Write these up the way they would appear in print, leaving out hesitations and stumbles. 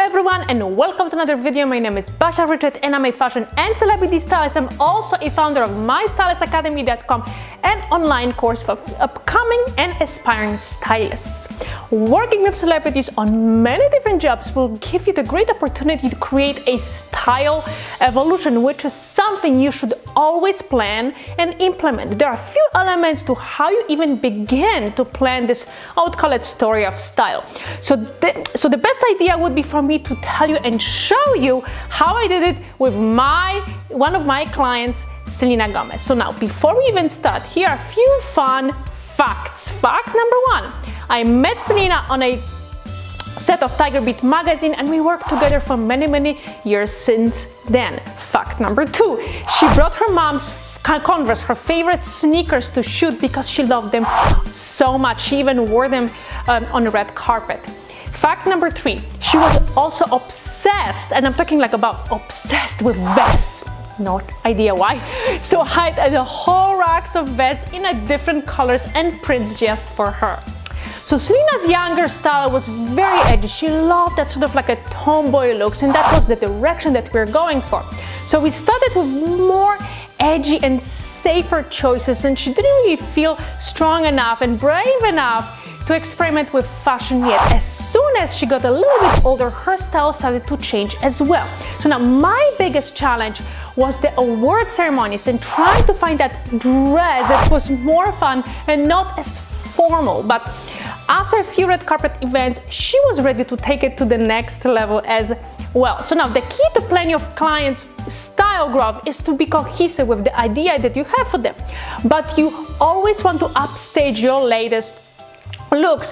everyone and welcome to another video. My name is Basia and I'm a fashion and celebrity stylist. I'm also a founder of MyStylistAcademy.com, an online course for upcoming and aspiring stylists. Working with celebrities on many different jobs will give you the great opportunity to create a style evolution, which is something you should always plan and implement. There are a few elements to how you even begin to plan this, I would call it, story of style. So the best idea would be for me to tell you and show you how I did it with one of my clients, Selena Gomez. So now, before we even start, here are a few fun facts. Fact number one, I met Selena on a set of Tiger Beat magazine and we worked together for many years since then. Fact number two, she brought her mom's Converse, her favorite sneakers, to shoot because she loved them so much. She even wore them on the red carpet. Fact number three, she was also obsessed, and I'm talking like about obsessed with vests. No idea why. So I had a whole racks of vests in different colors and prints just for her. So Selena's younger style was very edgy. She loved that sort of like a tomboy looks, and that was the direction that we're going for. So we started with more edgy and safer choices, and she didn't really feel strong enough and brave enough to experiment with fashion yet. As soon as she got a little bit older, her style started to change as well. So now my biggest challenge was the award ceremonies and trying to find that dress that was more fun and not as formal. But after a few red carpet events, she was ready to take it to the next level as well. So now the key to planning your clients' style growth is to be cohesive with the idea that you have for them. But you always want to upstage your latest looks.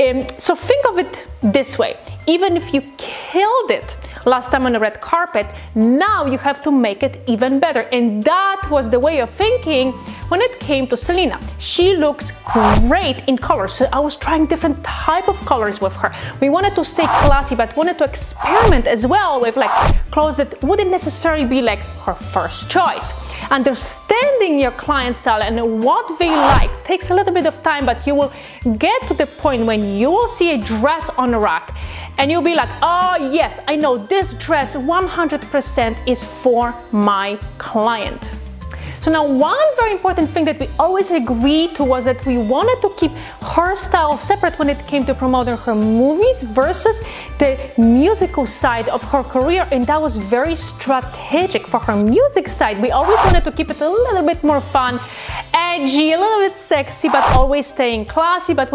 So think of it this way: even if you killed it last time on the red carpet, now you have to make it even better. And that was the way of thinking when it came to Selena. She looks great in colors, so I was trying different type of colors with her. We wanted to stay classy, but wanted to experiment as well with like clothes that wouldn't necessarily be like her first choice. Understanding your client's style and what they like takes a little bit of time, but you will get to the point when you will see a dress on a rack and you'll be like, oh yes, I know this dress 100% is for my client. So now one very important thing that we always agreed to was that we wanted to keep her style separate when it came to promoting her movies versus the musical side of her career, and that was very strategic. For her music side, we always wanted to keep it a little bit more fun, edgy, a little bit sexy, but always staying classy. But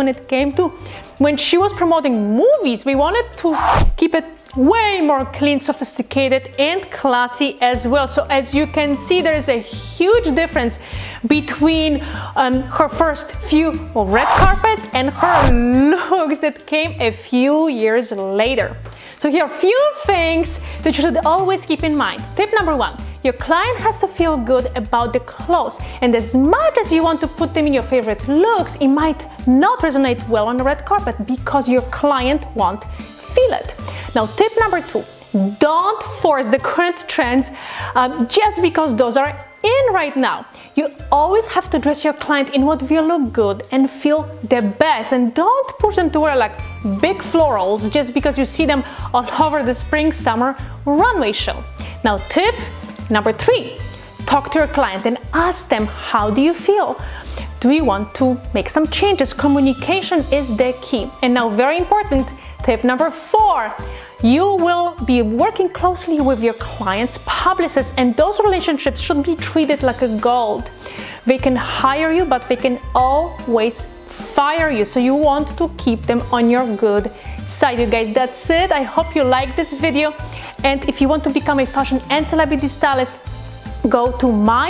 when she was promoting movies, we wanted to keep it way more clean, sophisticated and classy as well. So as you can see, there is a huge difference between her first few red carpets and her looks that came a few years later. So here are a few things that you should always keep in mind. Tip number one, your client has to feel good about the clothes, and as much as you want to put them in your favorite looks, it might not resonate well on the red carpet because your client won't feel it. Now, tip number two, don't force the current trends just because those are in right now. You always have to dress your client in what will look good and feel the best, and don't push them to wear like big florals just because you see them all over the spring-summer runway show. Now, tip number three, talk to your client and ask them, how do you feel? Do you want to make some changes? Communication is the key. And now, very important, tip number four, you will be working closely with your client's publicists, and those relationships should be treated like a gold. They can hire you, but they can always fire you, so you want to keep them on your good side. You guys, that's it. I hope you like this video, and if you want to become a fashion and celebrity stylist, go to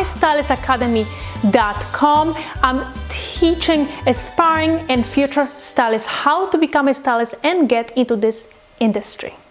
MyStylistAcademy.com. I'm teaching aspiring and future stylists how to become a stylist and get into this industry.